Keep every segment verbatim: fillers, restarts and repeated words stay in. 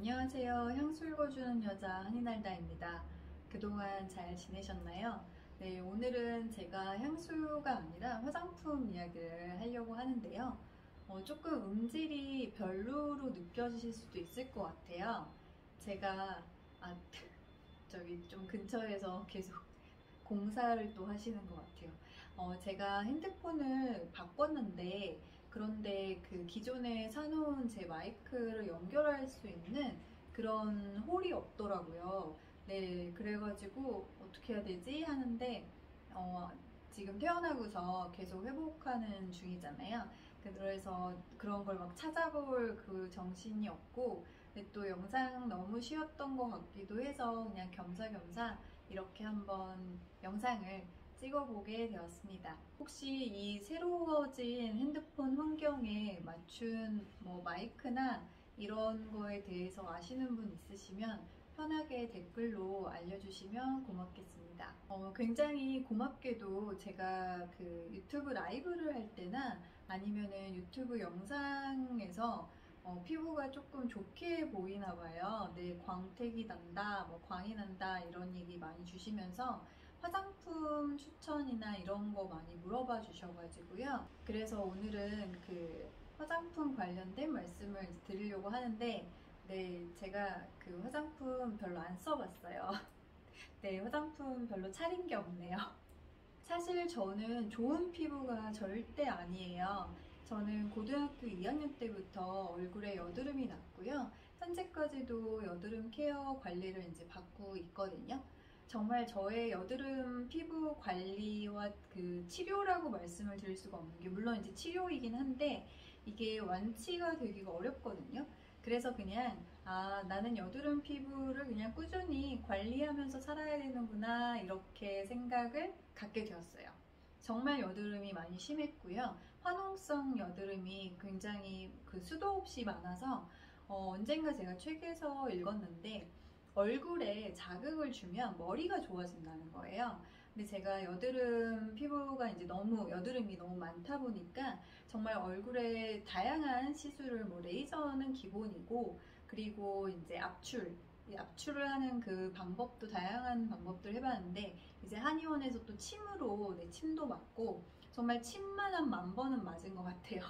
안녕하세요. 향수 읽어주는 여자 한이날다입니다. 그동안 잘 지내셨나요? 네, 오늘은 제가 향수가 아니라 화장품 이야기를 하려고 하는데요. 어, 조금 음질이 별로로 느껴지실 수도 있을 것 같아요. 제가, 아, 저기 좀 근처에서 계속 공사를 또 하시는 것 같아요. 어, 제가 핸드폰을 바꿨는데, 그런데 그 기존에 사놓은 제 마이크를 연결할 수 있는 그런 홀이 없더라고요. 네, 그래가지고 어떻게 해야 되지? 하는데, 어, 지금 태어나고서 계속 회복하는 중이잖아요. 그래서 그런 걸 막 찾아볼 그 정신이 없고, 근데 또 영상 너무 쉬웠던 것 같기도 해서 그냥 겸사겸사 이렇게 한번 영상을 찍어보게 되었습니다. 혹시 이 새로워진 핸드폰 환경에 맞춘 뭐 마이크나 이런 거에 대해서 아시는 분 있으시면 편하게 댓글로 알려주시면 고맙겠습니다. 어, 굉장히 고맙게도 제가 그 유튜브 라이브를 할 때나 아니면은 유튜브 영상에서 어, 피부가 조금 좋게 보이나 봐요. 네, 광택이 난다, 뭐 광이 난다 이런 얘기 많이 주시면서 화장품 추천이나 이런 거 많이 물어봐 주셔가지고요. 그래서 오늘은 그 화장품 관련된 말씀을 드리려고 하는데, 네, 제가 그 화장품 별로 안 써봤어요. 네, 화장품 별로 차린 게 없네요. 사실 저는 좋은 피부가 절대 아니에요. 저는 고등학교 이 학년 때부터 얼굴에 여드름이 났고요. 현재까지도 여드름 케어 관리를 이제 받고 있거든요. 정말 저의 여드름 피부 관리와 그 치료라고 말씀을 드릴 수가 없는 게, 물론 이제 치료이긴 한데 이게 완치가 되기가 어렵거든요. 그래서 그냥 아, 나는 여드름 피부를 그냥 꾸준히 관리하면서 살아야 되는구나 이렇게 생각을 갖게 되었어요. 정말 여드름이 많이 심했고요. 화농성 여드름이 굉장히 그 수도 없이 많아서 어, 언젠가 제가 책에서 읽었는데 얼굴에 자극을 주면 머리가 좋아진다는 거예요. 근데 제가 여드름 피부가 이제 너무 여드름이 너무 많다 보니까 정말 얼굴에 다양한 시술을 뭐 레이저는 기본이고, 그리고 이제 압출 압출을 하는 그 방법도 다양한 방법들 해봤는데, 이제 한의원에서 또 침으로 내 침도 맞고 정말 침만 한 만 번은 맞은 것 같아요.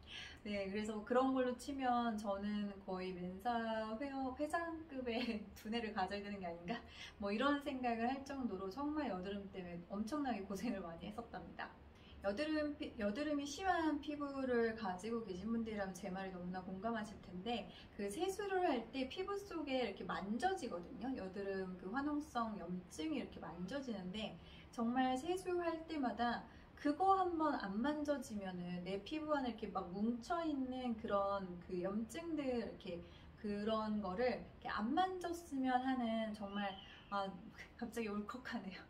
네, 그래서 그런 걸로 치면 저는 거의 맨사 회어, 회장급의 두뇌를 가져야 되는 게 아닌가? 뭐 이런 생각을 할 정도로 정말 여드름 때문에 엄청나게 고생을 많이 했었답니다. 여드름, 여드름이 심한 피부를 가지고 계신 분들이라면 제 말이 너무나 공감하실 텐데, 그 세수를 할 때 피부 속에 이렇게 만져지거든요. 여드름 그 화농성 염증이 이렇게 만져지는데, 정말 세수할 때마다 그거 한번 안 만져지면은 내 피부 안에 이렇게 막 뭉쳐있는 그런 그 염증들, 이렇게 그런 거를 이렇게 안 만졌으면 하는, 정말, 아, 갑자기 울컥하네요.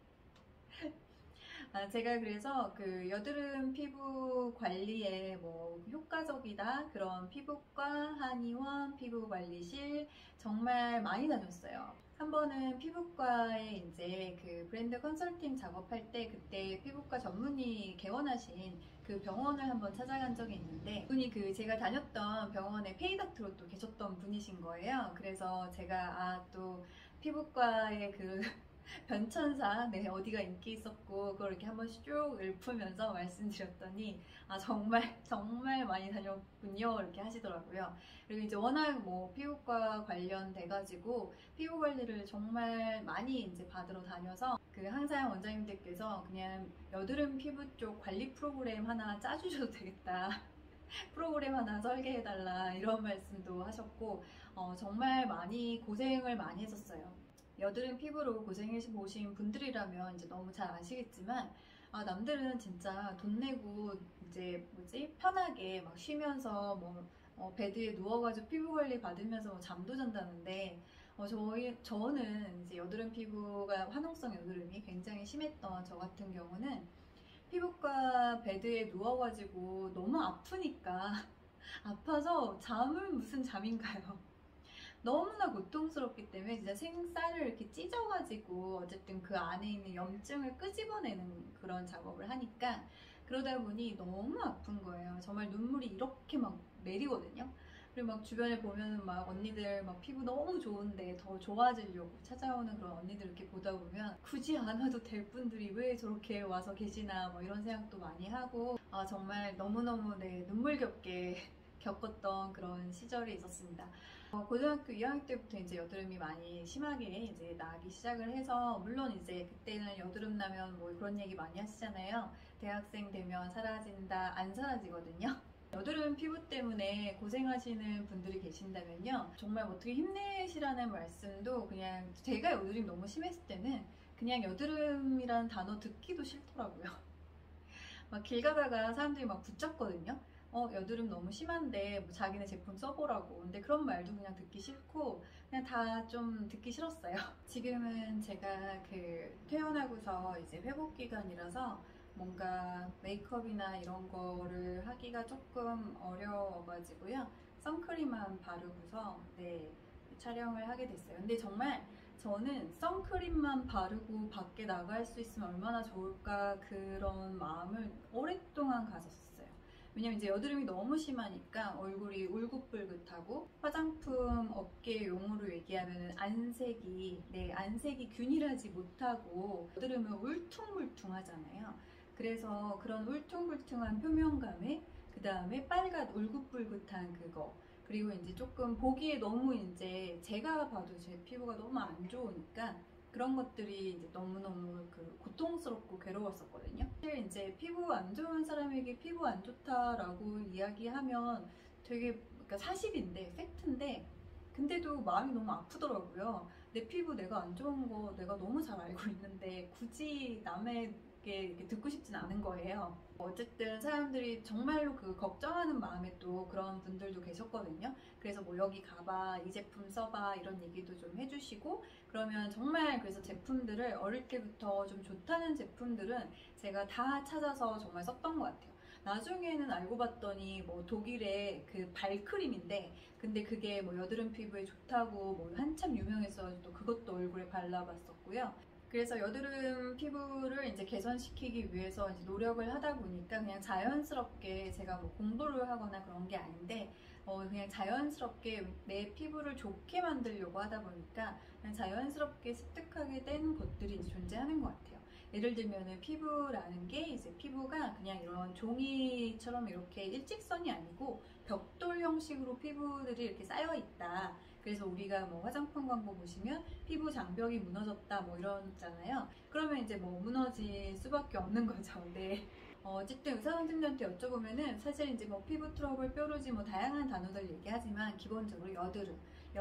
아, 제가 그래서 그 여드름 피부 관리에 뭐 효과적이다 그런 피부과, 한의원, 피부관리실 정말 많이 다녔어요. 한 번은 피부과에 이제 그 브랜드 컨설팅 작업할 때, 그때 피부과 전문의 개원하신 그 병원을 한번 찾아간 적이 있는데, 분이 그 제가 다녔던 병원에 페이닥터로 또 계셨던 분이신 거예요. 그래서 제가 아, 또 피부과의 그 변천사, 네, 어디가 인기 있었고, 그걸 이렇게 한번 쭉 읊으면서 말씀드렸더니, 아, 정말, 정말 많이 다녔군요. 이렇게 하시더라고요. 그리고 이제 워낙 뭐 피부과 관련돼가지고, 피부 관리를 정말 많이 이제 받으러 다녀서, 그 항상 원장님들께서 그냥 여드름 피부 쪽 관리 프로그램 하나 짜주셔도 되겠다. 프로그램 하나 설계해달라. 이런 말씀도 하셨고, 어, 정말 많이 고생을 많이 했었어요. 여드름 피부로 고생해 보신 분들이라면 이제 너무 잘 아시겠지만, 아, 남들은 진짜 돈 내고 이제 뭐지 편하게 막 쉬면서 뭐 어, 베드에 누워가지고 피부 관리 받으면서 뭐 잠도 잔다는데, 어, 저희 저는 이제 여드름 피부가 화농성 여드름이 굉장히 심했던 저 같은 경우는 피부과 베드에 누워가지고 너무 아프니까 아파서 잠을 무슨 잠인가요? 너무나 고통스럽기 때문에 진짜 생쌀을 이렇게 찢어가지고 어쨌든 그 안에 있는 염증을 끄집어내는 그런 작업을 하니까, 그러다 보니 너무 아픈 거예요. 정말 눈물이 이렇게 막 내리거든요. 그리고 막 주변에 보면은 막 언니들 막 피부 너무 좋은데 더 좋아지려고 찾아오는 그런 언니들 이렇게 보다 보면 굳이 안 와도 될 분들이 왜 저렇게 와서 계시나 뭐 이런 생각도 많이 하고, 아 정말 너무너무 네 눈물겹게 겪었던 그런 시절이 있었습니다. 어, 고등학교 이 학년 때부터 이제 여드름이 많이 심하게 이제 나기 시작을 해서, 물론 이제 그때는 여드름 나면 뭐 그런 얘기 많이 하시잖아요. 대학생 되면 사라진다. 안 사라지거든요. 여드름 피부 때문에 고생하시는 분들이 계신다면요, 정말 어떻게 힘내시라는 말씀도, 그냥 제가 여드름이 너무 심했을 때는 그냥 여드름이라는 단어 듣기도 싫더라고요. 막 길 가다가 사람들이 막 붙잡거든요. 어 여드름 너무 심한데 뭐 자기네 제품 써보라고. 근데 그런 말도 그냥 듣기 싫고 그냥 다 좀 듣기 싫었어요. 지금은 제가 그 퇴원하고서 이제 회복 기간이라서 뭔가 메이크업이나 이런 거를 하기가 조금 어려워가지고요, 선크림만 바르고서 네 촬영을 하게 됐어요. 근데 정말 저는 선크림만 바르고 밖에 나갈 수 있으면 얼마나 좋을까, 그런 마음을 오랫동안 가졌어요. 왜냐면 이제 여드름이 너무 심하니까 얼굴이 울긋불긋하고, 화장품 업계 용어로 얘기하면 안색이 네 안색이 균일하지 못하고 여드름은 울퉁불퉁하잖아요. 그래서 그런 울퉁불퉁한 표면감에 그 다음에 빨간 울긋불긋한 그거, 그리고 이제 조금 보기에 너무 이제 제가 봐도 제 피부가 너무 안 좋으니까 그런 것들이 이제 너무너무 그 고통스럽고 괴로웠었거든요. 사실 이제 피부 안 좋은 사람에게 피부 안 좋다라고 이야기하면 되게, 그러니까 사실인데 팩트인데, 근데도 마음이 너무 아프더라고요. 내 피부 내가 안 좋은 거 내가 너무 잘 알고 있는데 굳이 남에게 이렇게 듣고 싶진 않은 거예요. 어쨌든 사람들이 정말로 그 걱정하는 마음에 또 그런 분들도 계셨거든요. 그래서 뭐 여기 가봐, 이 제품 써봐, 이런 얘기도 좀 해주시고, 그러면 정말 그래서 제품들을 어릴 때부터 좀 좋다는 제품들은 제가 다 찾아서 정말 썼던 것 같아요. 나중에는 알고 봤더니 뭐 독일의 그 발크림인데, 근데 그게 뭐 여드름 피부에 좋다고 뭐 한참 유명해서 또 그것도 얼굴에 발라봤었고요. 그래서 여드름 피부를 이제 개선시키기 위해서 이제 노력을 하다 보니까 그냥 자연스럽게, 제가 뭐 공부를 하거나 그런 게 아닌데 어 그냥 자연스럽게 내 피부를 좋게 만들려고 하다 보니까 그냥 자연스럽게 습득하게 된 것들이 이제 존재하는 것 같아요. 예를 들면은 피부라는 게 이제 피부가 그냥 이런 종이처럼 이렇게 일직선이 아니고 벽돌 형식으로 피부들이 이렇게 쌓여 있다. 그래서 우리가 뭐 화장품 광고 보시면 피부 장벽이 무너졌다 뭐 이러잖아요. 그러면 이제 뭐 무너질 수밖에 없는 거죠. 네. 어, 어쨌든 의사 선생님한테 여쭤보면은 사실 이제 뭐 피부 트러블, 뾰루지 뭐 다양한 단어들 얘기하지만 기본적으로 여드름,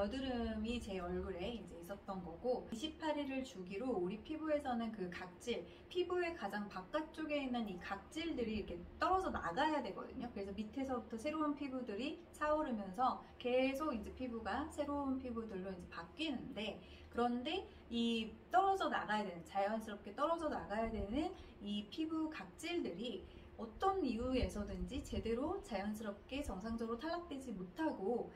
여드름이 제 얼굴에 이제 있었던 거고, 이십팔 일을 주기로 우리 피부에서는 그 각질, 피부의 가장 바깥쪽에 있는 이 각질들이 이렇게 떨어져 나가야 되거든요. 그래서 밑에서부터 새로운 피부들이 차오르면서 계속 이제 피부가 새로운 피부들로 이제 바뀌는데, 그런데 이 떨어져 나가야 되는, 자연스럽게 떨어져 나가야 되는 이 피부 각질들이 어떤 이유에서든지 제대로 자연스럽게 정상적으로 탈락되지 못하고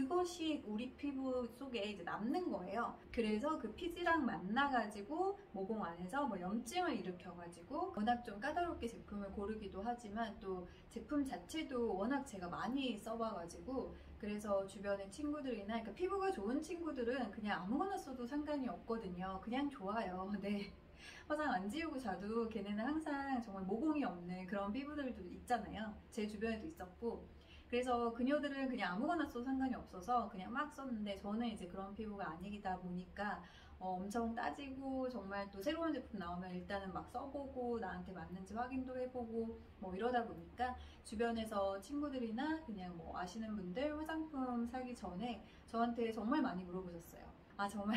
그것이 우리 피부 속에 이제 남는 거예요. 그래서 그 피지랑 만나가지고 모공 안에서 뭐 염증을 일으켜가지고, 워낙 좀 까다롭게 제품을 고르기도 하지만 또 제품 자체도 워낙 제가 많이 써봐가지고, 그래서 주변의 친구들이나, 그러니까 피부가 좋은 친구들은 그냥 아무거나 써도 상관이 없거든요. 그냥 좋아요. 네. 화장 안 지우고 자도 걔네는 항상 정말 모공이 없는 그런 피부들도 있잖아요. 제 주변에도 있었고, 그래서 그녀들은 그냥 아무거나 써도 상관이 없어서 그냥 막 썼는데, 저는 이제 그런 피부가 아니다 보니까 어, 엄청 따지고, 정말 또 새로운 제품 나오면 일단은 막 써보고 나한테 맞는지 확인도 해보고 뭐 이러다 보니까 주변에서 친구들이나 그냥 뭐 아시는 분들 화장품 사기 전에 저한테 정말 많이 물어보셨어요. 아 정말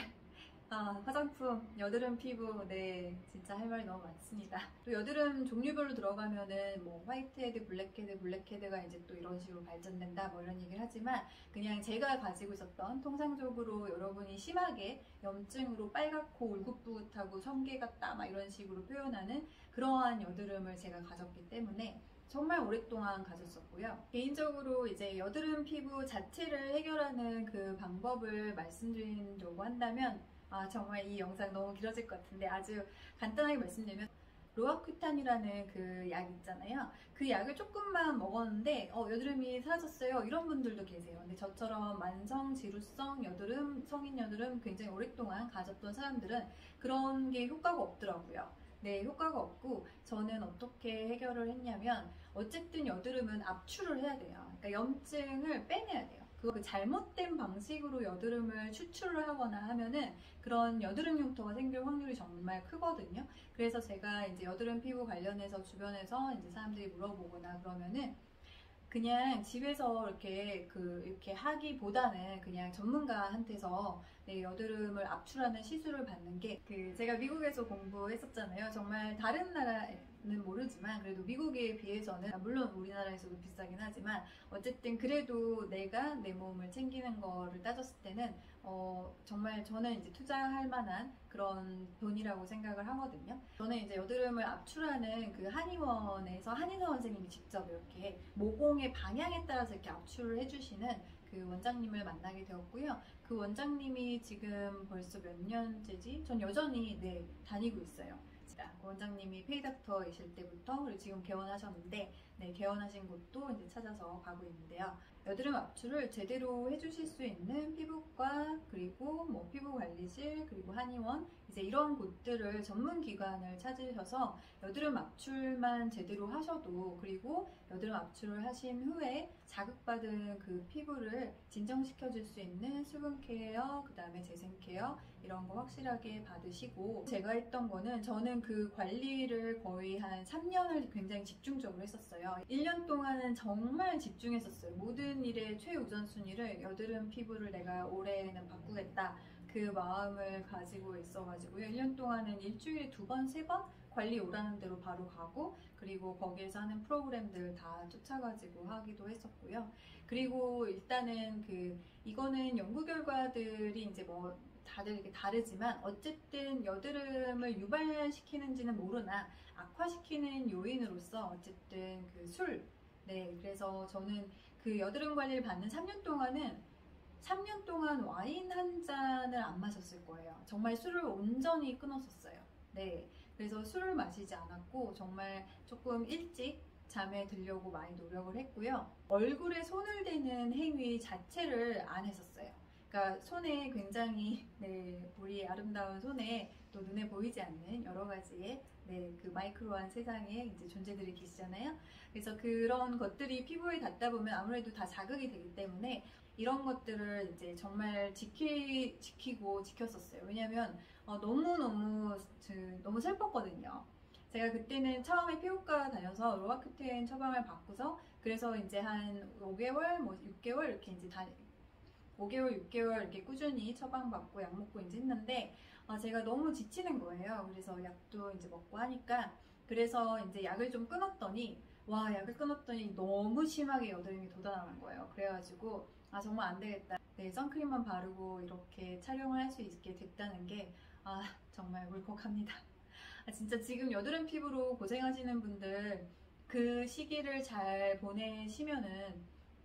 아, 화장품, 여드름 피부, 네, 진짜 할 말이 너무 많습니다. 또 여드름 종류별로 들어가면은 뭐 화이트헤드, 블랙헤드, 블랙헤드가 이제 또 이런 식으로 발전된다 뭐 이런 얘기를 하지만, 그냥 제가 가지고 있었던, 통상적으로 여러분이 심하게 염증으로 빨갛고 울긋불긋하고 성게 같다 막 이런 식으로 표현하는 그러한 여드름을 제가 가졌기 때문에 정말 오랫동안 가졌었고요. 개인적으로 이제 여드름 피부 자체를 해결하는 그 방법을 말씀드리려고 한다면, 아 정말 이 영상 너무 길어질 것 같은데 아주 간단하게 말씀드리면, 로아큐탄이라는 그 약 있잖아요. 그 약을 조금만 먹었는데 어, 여드름이 사라졌어요. 이런 분들도 계세요. 근데 저처럼 만성 지루성 여드름, 성인 여드름 굉장히 오랫동안 가졌던 사람들은 그런 게 효과가 없더라고요. 네, 효과가 없고 저는 어떻게 해결을 했냐면 어쨌든 여드름은 압출을 해야 돼요. 그러니까 염증을 빼내야 돼요. 그 잘못된 방식으로 여드름을 추출을 하거나 하면은 그런 여드름 흉터가 생길 확률이 정말 크거든요. 그래서 제가 이제 여드름 피부 관련해서 주변에서 이제 사람들이 물어보거나 그러면은 그냥 집에서 이렇게 그 이렇게 하기보다는 그냥 전문가한테서 네, 여드름을 압출하는 시술을 받는 게 그 제가 미국에서 공부했었잖아요. 정말 다른 나라는 모르지만 그래도 미국에 비해서는 물론 우리나라에서도 비싸긴 하지만 어쨌든 그래도 내가 내 몸을 챙기는 거를 따졌을 때는 어 정말 저는 이제 투자할 만한 그런 돈이라고 생각을 하거든요. 저는 이제 여드름을 압출하는 그 한의원에서 한의사 선생님이 직접 이렇게 모공의 방향에 따라서 이렇게 압출을 해주시는 그 원장님을 만나게 되었고요. 그 원장님이 지금 벌써 몇 년째지? 전 여전히 네 다니고 있어요. 그 원장님이 페이닥터이실 때부터 그리고 지금 개원하셨는데 네 개원하신 곳도 이제 찾아서 가고 있는데요. 여드름 압출을 제대로 해주실 수 있는 피부과 그리고 뭐 피부관리실 그리고 한의원 이제 이런 곳들을 전문 기관을 찾으셔서 여드름 압출만 제대로 하셔도 그리고 여드름 압출을 하신 후에 자극받은 그 피부를 진정시켜 줄 수 있는 수분 케어 그 다음에 재생 케어 이런 거 확실하게 받으시고 제가 했던 거는 저는 그 관리를 거의 한 삼 년을 굉장히 집중적으로 했었어요. 일 년 동안은 정말 집중했었어요. 모든 일의 최우선순위를 여드름 피부를 내가 올해는 바꾸겠다 그 마음을 가지고 있어가지고요. 일 년 동안은 일주일에 두 번, 세 번 관리 오라는 대로 바로 가고 그리고 거기에서 하는 프로그램들 다 쫓아가지고 하기도 했었고요. 그리고 일단은 그 이거는 연구 결과들이 이제 뭐 다들 이렇게 다르지만 어쨌든 여드름을 유발시키는지는 모르나 악화시키는 요인으로서 어쨌든 그 술, 네 그래서 저는 그 여드름 관리를 받는 삼 년 동안은 삼 년 동안 와인 한 잔을 안 마셨을 거예요. 정말 술을 온전히 끊었었어요. 네, 그래서 술을 마시지 않았고 정말 조금 일찍 잠에 들려고 많이 노력을 했고요. 얼굴에 손을 대는 행위 자체를 안 했었어요. 그러니까 손에 굉장히 네, 우리 아름다운 손에 또 눈에 보이지 않는 여러 가지의 네, 그 마이크로한 세상에 이제 존재들이 계시잖아요. 그래서 그런 것들이 피부에 닿다 보면 아무래도 다 자극이 되기 때문에 이런 것들을 이제 정말 지키, 지키고 지켰었어요. 왜냐면 어, 너무너무 그, 너무 슬펐거든요. 제가 그때는 처음에 피부과 다녀서 로아큐텐 처방을 받고서 그래서 이제 한 오 개월, 뭐 육 개월 이렇게 이제 다 오 개월, 육 개월 이렇게 꾸준히 처방받고 약 먹고 이제 했는데 아, 제가 너무 지치는 거예요. 그래서 약도 이제 먹고 하니까 그래서 이제 약을 좀 끊었더니 와 약을 끊었더니 너무 심하게 여드름이 돋아나는 거예요. 그래가지고 아 정말 안 되겠다. 네 선크림만 바르고 이렇게 촬영을 할 수 있게 됐다는 게 아 정말 울컥합니다. 아, 진짜 지금 여드름 피부로 고생하시는 분들 그 시기를 잘 보내시면은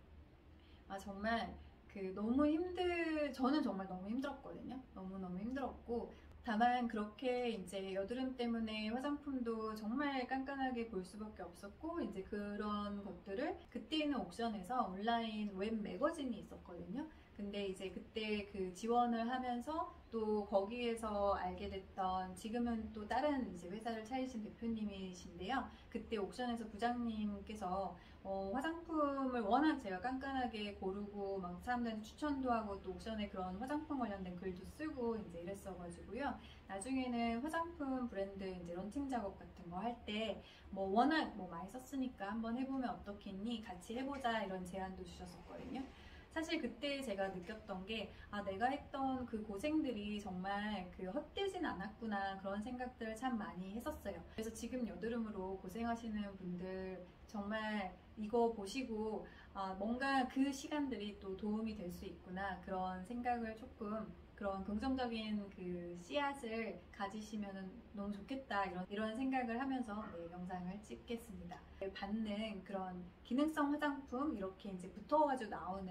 아 정말 그 너무 힘들 저는 정말 너무 힘들었거든요. 너무너무 힘들었고 다만 그렇게 이제 여드름 때문에 화장품도 정말 깐깐하게 볼 수밖에 없었고 이제 그런 것들을 그때는 옥션에서 온라인 웹 매거진이 있었거든요. 근데 이제 그때 그 지원을 하면서 또 거기에서 알게 됐던 지금은 또 다른 이제 회사를 차리신 대표님이신데요. 그때 옥션에서 부장님께서 어, 화장품을 워낙 제가 깐깐하게 고르고 막 사람들한테 추천도 하고 또 옥션에 그런 화장품 관련된 글도 쓰고 이제 이랬어가지고요. 나중에는 화장품 브랜드 이제 런칭 작업 같은 거 할 때 뭐 워낙 뭐 많이 썼으니까 한번 해보면 어떻겠니? 같이 해보자 이런 제안도 주셨었거든요. 사실 그때 제가 느꼈던 게 아 내가 했던 그 고생들이 정말 그 헛되진 않았구나 그런 생각들을 참 많이 했었어요. 그래서 지금 여드름으로 고생하시는 분들 정말 이거 보시고 아 뭔가 그 시간들이 또 도움이 될 수 있구나 그런 생각을 조금 그런 긍정적인 그 씨앗을 가지시면 너무 좋겠다 이런 이런 생각을 하면서 네, 영상을 찍겠습니다. 받는 그런 기능성 화장품 이렇게 이제 붙어가지고 나오는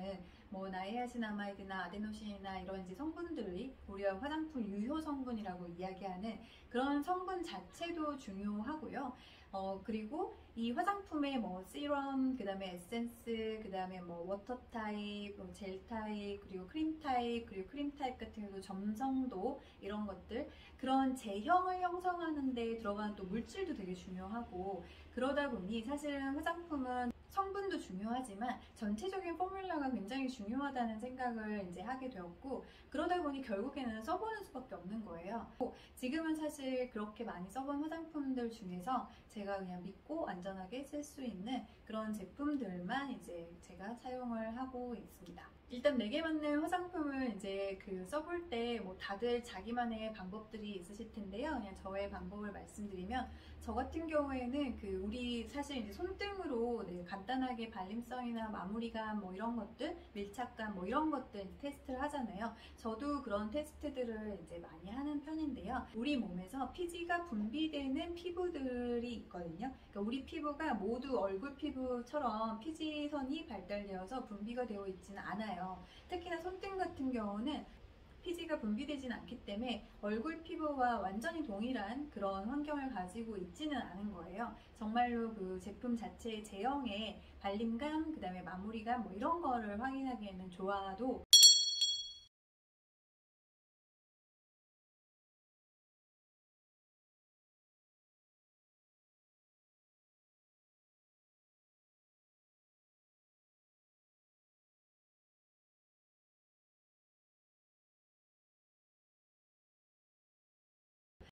뭐 나이아신아마이드나 아데노신이나 이런 이제 성분들이 우리가 화장품 유효 성분이라고 이야기하는 그런 성분 자체도 중요하고요. 어, 그리고 이 화장품의 뭐 시럼, 그 다음에 에센스, 그 다음에 뭐 워터 타입, 뭐 젤 타입, 그리고 크림 타입, 그리고 크림 타입 같은 경우도 점성도 이런 것들, 그런 제형을 형성하는 데 들어가는 또 물질도 되게 중요하고, 그러다 보니 사실은 화장품은 성분도 중요하지만 전체적인 포뮬러가 굉장히 중요하다는 생각을 이제 하게 되었고, 그러다 보니 결국에는 써보는 수밖에 없는 거예요. 지금은 사실 그렇게 많이 써본 화장품들 중에서 제가 그냥 믿고 안전하게 쓸 수 있는 그런 제품들만 이제 제가 사용을 하고 있습니다. 일단 내게 맞는 화장품을 이제 그 써볼 때 뭐 다들 자기만의 방법들이 있으실 텐데요. 그냥 저의 방법을 말씀드리면, 저 같은 경우에는 그 우리 사실 이제 손등으로 네, 간단하게 발림성이나 마무리감 뭐 이런 것들, 밀착감 뭐 이런 것들 테스트를 하잖아요. 저도 그런 테스트들을 이제 많이 하는 편인데요. 우리 몸에서 피지가 분비되는 피부들이 있거든요. 그러니까 우리 피부가 모두 얼굴 피부처럼 피지선이 발달되어서 분비가 되어 있지는 않아요. 특히나 손등 같은 경우는 피지가 분비되진 않기 때문에 얼굴 피부와 완전히 동일한 그런 환경을 가지고 있지는 않은 거예요. 정말로 그 제품 자체의 제형의 발림감, 그 다음에 마무리감 뭐 이런 거를 확인하기에는 좋아도